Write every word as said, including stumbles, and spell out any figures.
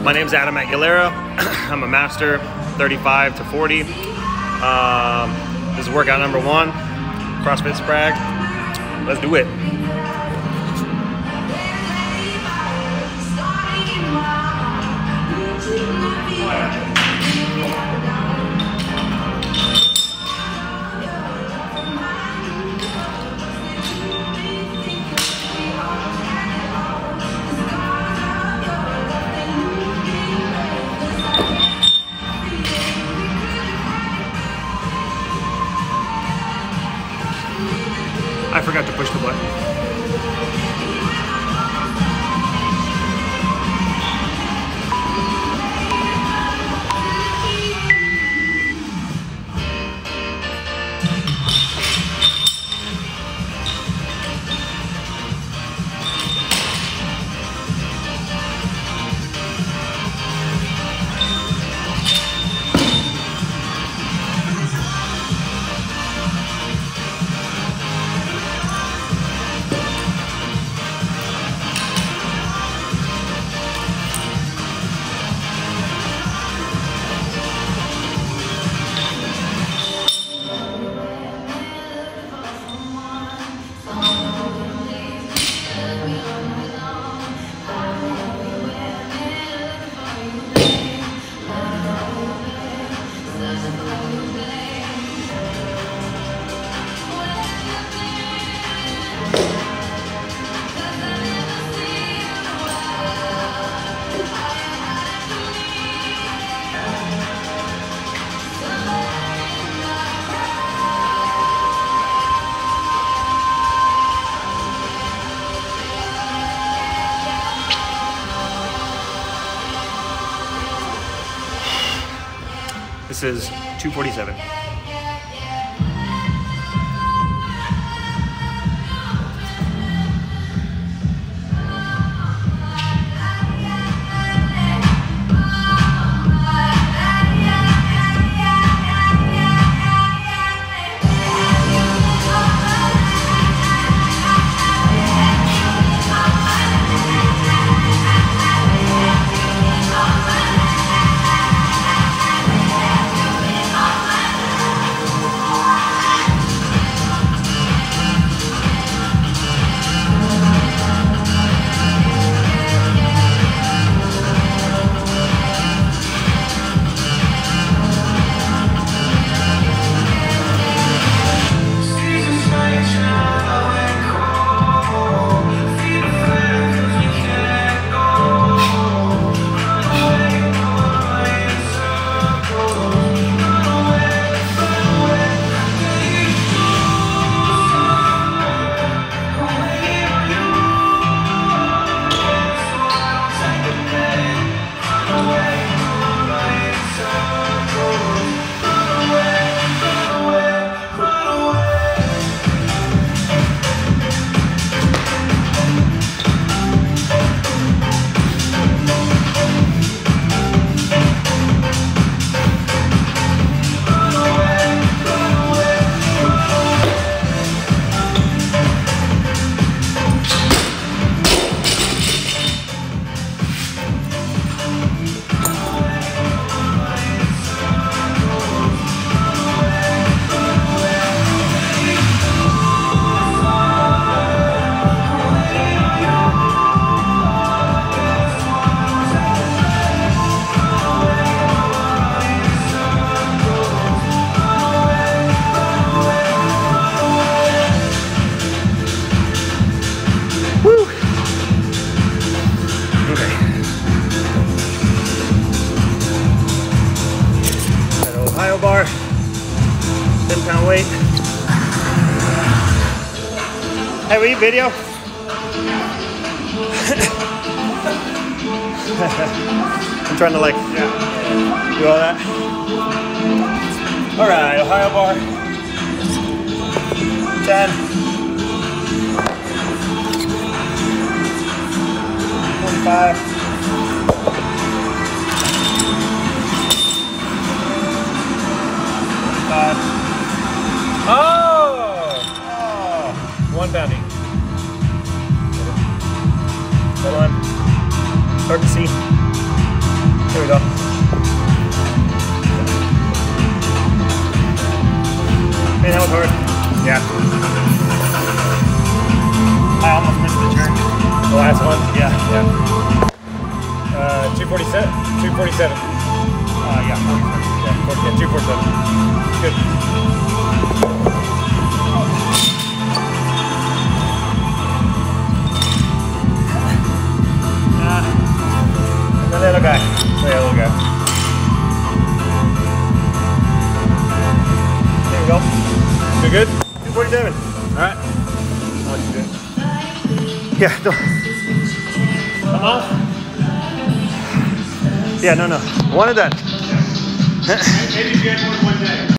My name is Adam Aguilera. I'm a master, thirty-five to forty. Um, this is workout number one, CrossFit Sprag. Let's do it. I forgot to push the button. This is two forty-seven. Bar, ten pound weight. Hey, will you video? I'm trying to like yeah. do all that. All right, Ohio bar, ten, twenty-five. Oh! Oh! One bounty. Hold on. Hard to see. Here we go. Man, that was hard. Yeah. I almost missed the turn. The last one? Yeah, yeah. Uh, two forty-seven? two forty-seven. Uh, yeah, forty-seven. Yeah, forty, yeah, two forty-seven. Good. Uh, the little guy. Oh, yeah, little guy. There we go. You good? two forty-seven. Alright. I'll let you do it. Yeah, don't. Come on. Yeah, no, no. One and done. Maybe you get one one day.